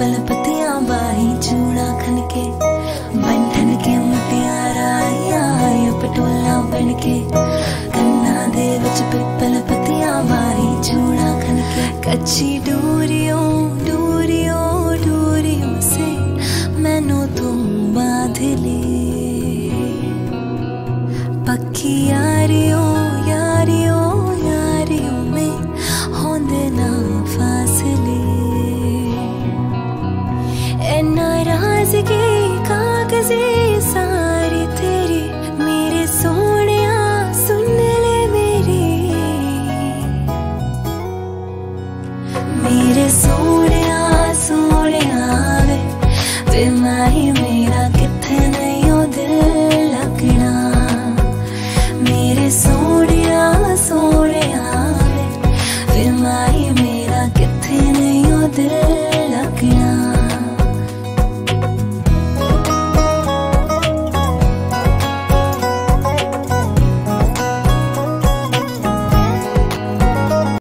पिपल पत्तियां बाही चूड़ा खनके बंधन के मुटियारा आया पटोला बनके कन्ना दे विच पिपल पत्तियां बाही चूड़ा खनके कच्ची डोरियों डोरियों डोरियों से मैनू तू बांध ले पक्की यारियों यारियों यारियों में होंदे ना फासले नाराज़गी कागज़े